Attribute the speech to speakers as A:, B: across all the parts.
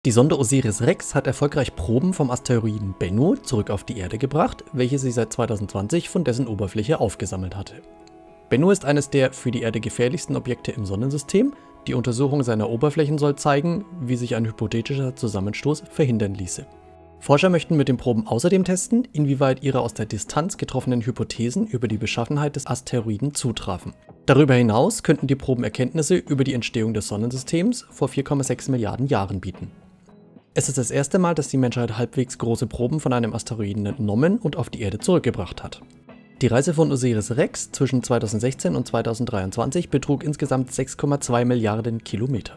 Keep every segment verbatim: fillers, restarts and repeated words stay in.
A: Die Sonde OSIRIS-REx hat erfolgreich Proben vom Asteroiden Bennu zurück auf die Erde gebracht, welche sie seit zweitausendzwanzig von dessen Oberfläche aufgesammelt hatte. Bennu ist eines der für die Erde gefährlichsten Objekte im Sonnensystem. Die Untersuchung seiner Oberflächen soll zeigen, wie sich ein hypothetischer Zusammenstoß verhindern ließe. Forscher möchten mit den Proben außerdem testen, inwieweit ihre aus der Distanz getroffenen Hypothesen über die Beschaffenheit des Asteroiden zutrafen. Darüber hinaus könnten die Proben Erkenntnisse über die Entstehung des Sonnensystems vor vier Komma sechs Milliarden Jahren bieten. Es ist das erste Mal, dass die Menschheit halbwegs große Proben von einem Asteroiden entnommen und auf die Erde zurückgebracht hat. Die Reise von OSIRIS-REx zwischen zweitausendsechzehn und zweitausenddreiundzwanzig betrug insgesamt sechs Komma zwei Milliarden Kilometer.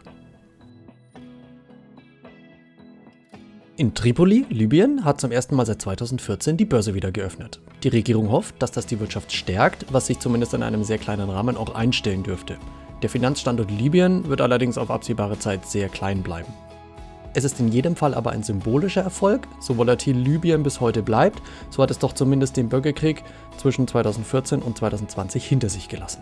A: In Tripoli, Libyen, hat zum ersten Mal seit zweitausendvierzehn die Börse wieder geöffnet. Die Regierung hofft, dass das die Wirtschaft stärkt, was sich zumindest in einem sehr kleinen Rahmen auch einstellen dürfte. Der Finanzstandort Libyen wird allerdings auf absehbare Zeit sehr klein bleiben. Es ist in jedem Fall aber ein symbolischer Erfolg. So volatil Libyen bis heute bleibt, so hat es doch zumindest den Bürgerkrieg zwischen zweitausendvierzehn und zweitausendzwanzig hinter sich gelassen.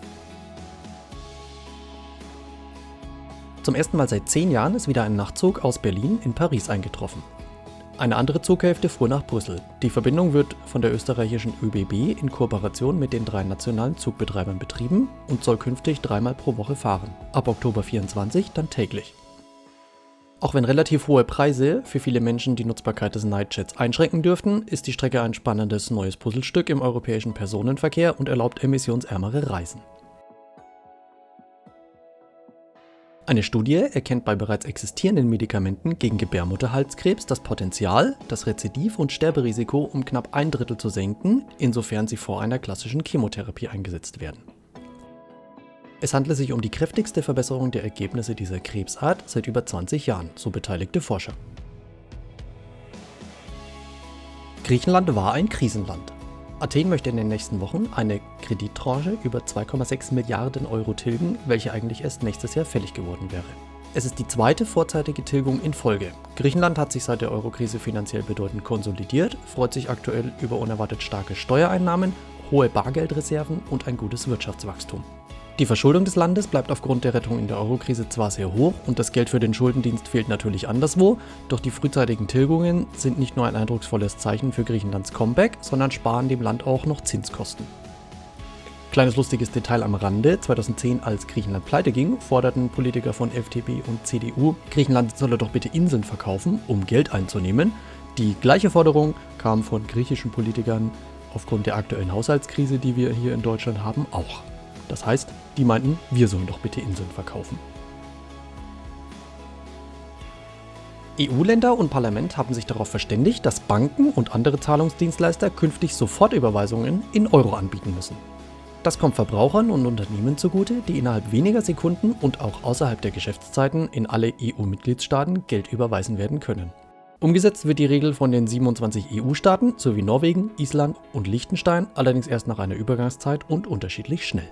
A: Zum ersten Mal seit zehn Jahren ist wieder ein Nachtzug aus Berlin in Paris eingetroffen. Eine andere Zughälfte fuhr nach Brüssel. Die Verbindung wird von der österreichischen ÖBB in Kooperation mit den drei nationalen Zugbetreibern betrieben und soll künftig dreimal pro Woche fahren. Ab Oktober vierundzwanzig dann täglich. Auch wenn relativ hohe Preise für viele Menschen die Nutzbarkeit des Nightjets einschränken dürften, ist die Strecke ein spannendes neues Puzzlestück im europäischen Personenverkehr und erlaubt emissionsärmere Reisen. Eine Studie erkennt bei bereits existierenden Medikamenten gegen Gebärmutterhalskrebs das Potenzial, das Rezidiv- und Sterberisiko um knapp ein Drittel zu senken, insofern sie vor einer klassischen Chemotherapie eingesetzt werden. Es handelt sich um die kräftigste Verbesserung der Ergebnisse dieser Krebsart seit über zwanzig Jahren, so beteiligte Forscher. Griechenland war ein Krisenland. Athen möchte in den nächsten Wochen eine Kredittranche über zwei Komma sechs Milliarden Euro tilgen, welche eigentlich erst nächstes Jahr fällig geworden wäre. Es ist die zweite vorzeitige Tilgung in Folge. Griechenland hat sich seit der Eurokrise finanziell bedeutend konsolidiert, freut sich aktuell über unerwartet starke Steuereinnahmen, hohe Bargeldreserven und ein gutes Wirtschaftswachstum. Die Verschuldung des Landes bleibt aufgrund der Rettung in der Eurokrise zwar sehr hoch und das Geld für den Schuldendienst fehlt natürlich anderswo, doch die frühzeitigen Tilgungen sind nicht nur ein eindrucksvolles Zeichen für Griechenlands Comeback, sondern sparen dem Land auch noch Zinskosten. Kleines lustiges Detail am Rande: zweitausendzehn, als Griechenland pleite ging, forderten Politiker von F D P und C D U, Griechenland solle doch bitte Inseln verkaufen, um Geld einzunehmen. Die gleiche Forderung kam von griechischen Politikern aufgrund der aktuellen Haushaltskrise, die wir hier in Deutschland haben, auch. Das heißt, die meinten, wir sollen doch bitte Inseln verkaufen. E U-Länder und Parlament haben sich darauf verständigt, dass Banken und andere Zahlungsdienstleister künftig Sofortüberweisungen in Euro anbieten müssen. Das kommt Verbrauchern und Unternehmen zugute, die innerhalb weniger Sekunden und auch außerhalb der Geschäftszeiten in alle E U-Mitgliedstaaten Geld überweisen werden können. Umgesetzt wird die Regel von den siebenundzwanzig E U-Staaten sowie Norwegen, Island und Liechtenstein, allerdings erst nach einer Übergangszeit und unterschiedlich schnell.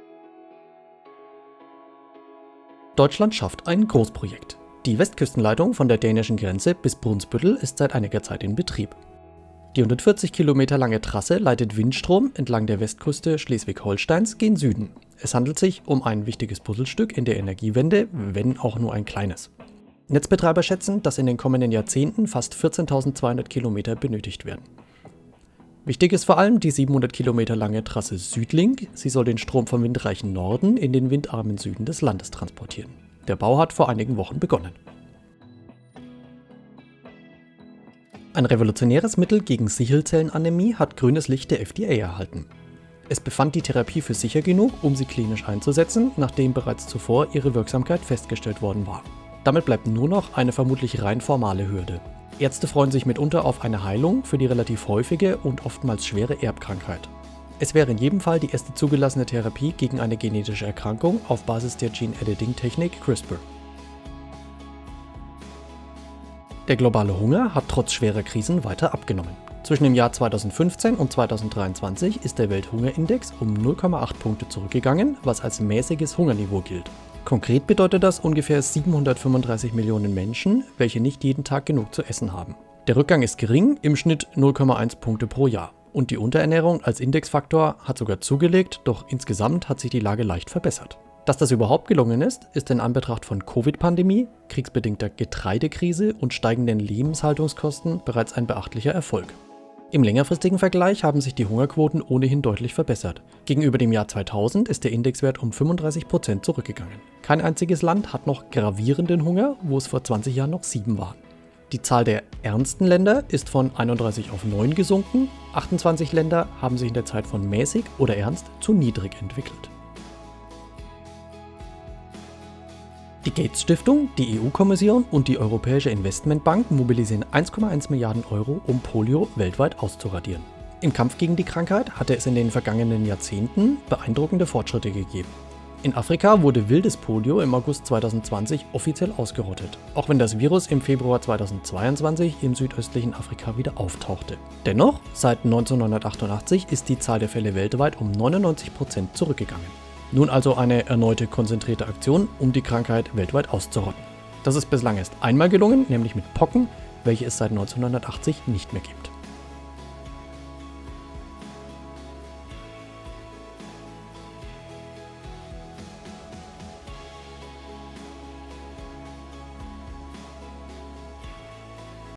A: Deutschland schafft ein Großprojekt. Die Westküstenleitung von der dänischen Grenze bis Brunsbüttel ist seit einiger Zeit in Betrieb. Die hundertvierzig Kilometer lange Trasse leitet Windstrom entlang der Westküste Schleswig-Holsteins gen Süden. Es handelt sich um ein wichtiges Puzzlestück in der Energiewende, wenn auch nur ein kleines. Netzbetreiber schätzen, dass in den kommenden Jahrzehnten fast vierzehntausendzweihundert Kilometer benötigt werden. Wichtig ist vor allem die siebenhundert Kilometer lange Trasse Südlink. Sie soll den Strom vom windreichen Norden in den windarmen Süden des Landes transportieren. Der Bau hat vor einigen Wochen begonnen. Ein revolutionäres Mittel gegen Sichelzellenanämie hat grünes Licht der F D A erhalten. Es befand die Therapie für sicher genug, um sie klinisch einzusetzen, nachdem bereits zuvor ihre Wirksamkeit festgestellt worden war. Damit bleibt nur noch eine vermutlich rein formale Hürde. Ärzte freuen sich mitunter auf eine Heilung für die relativ häufige und oftmals schwere Erbkrankheit. Es wäre in jedem Fall die erste zugelassene Therapie gegen eine genetische Erkrankung auf Basis der Gene-Editing-Technik CRISPR. Der globale Hunger hat trotz schwerer Krisen weiter abgenommen. Zwischen dem Jahr zweitausendfünfzehn und zweitausenddreiundzwanzig ist der Welthungerindex um null Komma acht Punkte zurückgegangen, was als mäßiges Hungerniveau gilt. Konkret bedeutet das ungefähr siebenhundertfünfunddreißig Millionen Menschen, welche nicht jeden Tag genug zu essen haben. Der Rückgang ist gering, im Schnitt null Komma eins Punkte pro Jahr. Und die Unterernährung als Indexfaktor hat sogar zugelegt, doch insgesamt hat sich die Lage leicht verbessert. Dass das überhaupt gelungen ist, ist in Anbetracht von Covid-Pandemie, kriegsbedingter Getreidekrise und steigenden Lebenshaltungskosten bereits ein beachtlicher Erfolg. Im längerfristigen Vergleich haben sich die Hungerquoten ohnehin deutlich verbessert. Gegenüber dem Jahr zweitausend ist der Indexwert um fünfunddreißig Prozent zurückgegangen. Kein einziges Land hat noch gravierenden Hunger, wo es vor zwanzig Jahren noch sieben waren. Die Zahl der ärmsten Länder ist von einunddreißig auf neun gesunken, achtundzwanzig Länder haben sich in der Zeit von mäßig oder ernst zu niedrig entwickelt. Die Gates-Stiftung, die E U-Kommission und die Europäische Investmentbank mobilisieren eins Komma eins Milliarden Euro, um Polio weltweit auszuradieren. Im Kampf gegen die Krankheit hatte es in den vergangenen Jahrzehnten beeindruckende Fortschritte gegeben. In Afrika wurde wildes Polio im August zweitausendzwanzig offiziell ausgerottet, auch wenn das Virus im Februar zweitausendzweiundzwanzig im südöstlichen Afrika wieder auftauchte. Dennoch, seit neunzehnhundertachtundachtzig ist die Zahl der Fälle weltweit um neunundneunzig Prozent zurückgegangen. Nun also eine erneute konzentrierte Aktion, um die Krankheit weltweit auszurotten. Das ist bislang erst einmal gelungen, nämlich mit Pocken, welche es seit neunzehnhundertachtzig nicht mehr gibt.